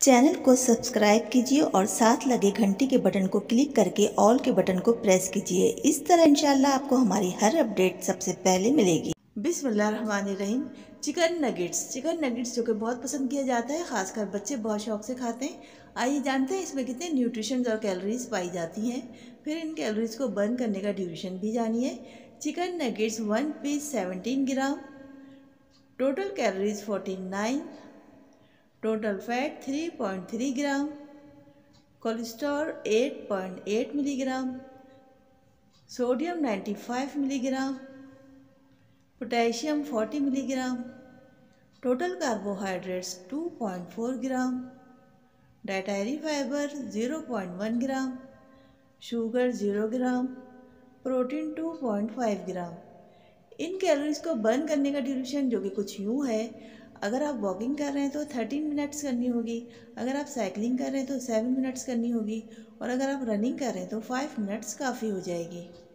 Channel को subscribe कीजिए और साथ लगे घंटी के बटन को क्लिक करके ऑल के बटन को प्रेस कीजिए। इस तरह इंशाल्लाह आपको हमारी हर अपडेट सबसे पहले मिलेगी। बिस्मिल्लाहिर्रहमानिर्रहीम। चिकन नगेट्स जो कि बहुत पसंद किया जाता है, खासकर बच्चे बहुत शौक से खाते हैं। आइए जानते हैं इसमें कितने न्यूट्रिशंस और कैलोरीज पाई जाती हैं, फिर इन कैलोरीज को बर्न करने का ड्यूरेशन भी जानिए। Chicken nuggets 1 piece 17 gram, total calories 49, total fat 3.3 gram, cholesterol 8.8 milligram, sodium 95 milligram, potassium 40 milligram, total carbohydrates 2.4 gram, dietary fibre 0.1 gram, sugar 0 gram, protein 2.5 gram. इन कैलोरीज को बर्न करने का ड्यूरेशन जो कि कुछ यूँ है, अगर आप वॉकिंग कर रहे हैं तो 13 मिनट्स करनी होगी, अगर आप साइकिलिंग कर रहे हैं तो 7 मिनट्स करनी होगी, और अगर आप रनिंग कर रहे हैं तो 5 मिनट्स काफ़ी हो जाएगी।